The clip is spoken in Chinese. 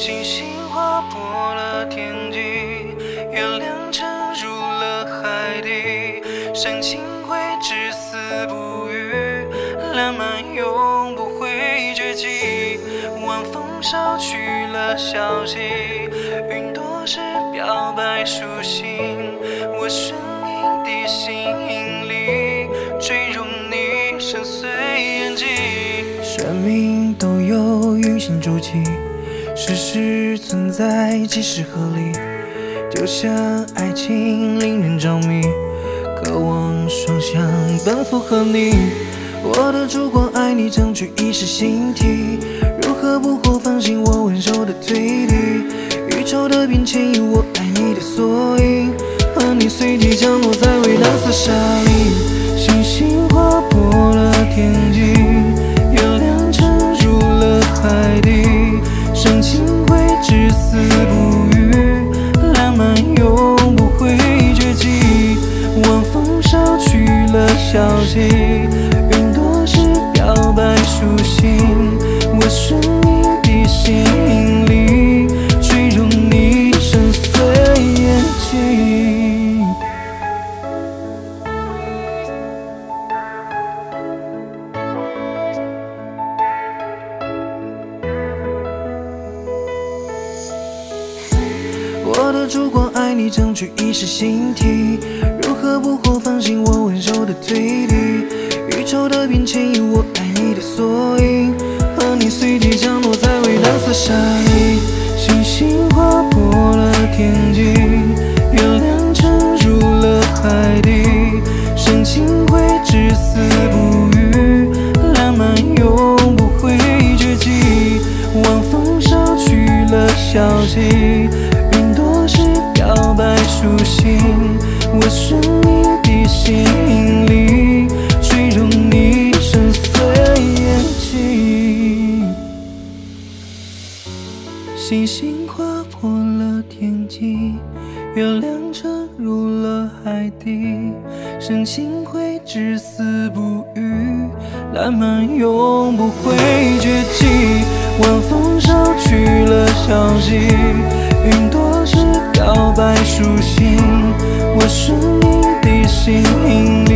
星星划破了天际，月亮沉入了海底，深情会至死不渝，浪漫永不会绝迹。晚风捎去了消息，云朵是表白书信，我顺应地心引力，坠入你深邃眼睛。生命都有运行周期，时时存在，几时合理，就像爱情令人着迷，渴望双向奔赴和你。我的烛光爱你证据已是心体，如何不活放心我温柔的推理，宇宙的变迁有我爱你的缩影，和你随即降落在蔚蓝色沙砾。星星划破了天际，月亮沉入了海底，深情会至死不渝，浪漫永不会绝迹。晚风捎去了消息，云朵是表白书信，我顺应地心引力，坠入你深邃眼睛。我的烛光爱你证据已是心体，如何不活放心我温柔的推理，宇宙的变迁有我爱你的缩影，和你随即降落在蔚蓝色沙砾。星星划破了天际，月亮沉入了海底，深情会至死不渝，浪漫永不会绝迹。晚风捎去了消息，云朵是表白书信，我顺应地心引力，坠入你深邃眼睛。星星划破了天际，月亮沉入了海底，深情会至死不渝，浪漫永不会绝迹。晚风捎去了消息，云朵是表白书信，我顺应地心引力。